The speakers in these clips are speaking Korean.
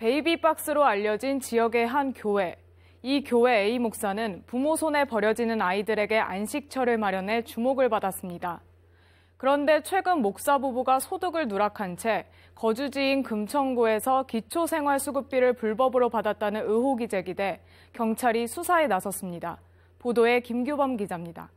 베이비박스로 알려진 지역의 한 교회. 이 교회 A 목사는 부모 손에 버려지는 아이들에게 안식처를 마련해 주목을 받았습니다. 그런데 최근 목사 부부가 소득을 누락한 채 거주지인 금천구에서 기초생활수급비를 불법으로 받았다는 의혹이 제기돼 경찰이 수사에 나섰습니다. 보도에 김규범 기자입니다.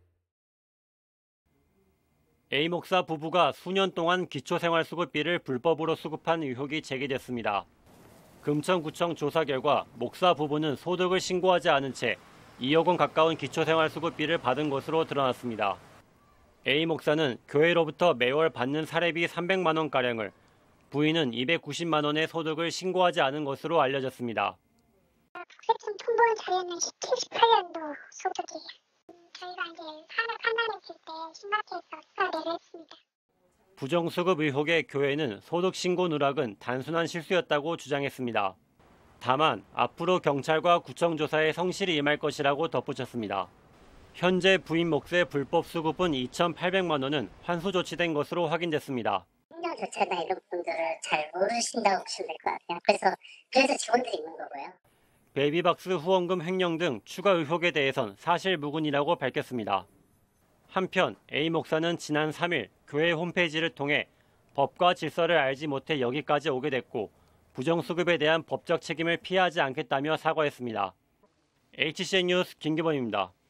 A 목사 부부가 수년 동안 기초생활수급비를 불법으로 수급한 의혹이 제기됐습니다. 금천구청 조사 결과 목사 부부는 소득을 신고하지 않은 채 2억 원 가까운 기초생활수급비를 받은 것으로 드러났습니다. A 목사는 교회로부터 매월 받는 사례비 300만 원가량을, 부인은 290만 원의 소득을 신고하지 않은 것으로 알려졌습니다. 국세청 통보한 자료는 78년도 소득이에요. 저희가 이제 판단했을 때 심각해서 수사를 했습니다. 부정수급 의혹의 교회는 소득 신고 누락은 단순한 실수였다고 주장했습니다. 다만 앞으로 경찰과 구청 조사에 성실히 임할 것이라고 덧붙였습니다. 현재 부인 몫의 불법 수급은 2,800만 원은 환수 조치된 것으로 확인됐습니다. 행정 절차나 이런 부분들을 잘 모르신다고 보시면 될 것 같아요. 그래서 직원들이 있는 거고요. 베이비박스 후원금 횡령 등 추가 의혹에 대해선 사실무근이라고 밝혔습니다. 한편 A 목사는 지난 3일 교회 홈페이지를 통해 법과 질서를 알지 못해 여기까지 오게 됐고 부정수급에 대한 법적 책임을 피하지 않겠다며 사과했습니다. HCN 뉴스 김규범입니다.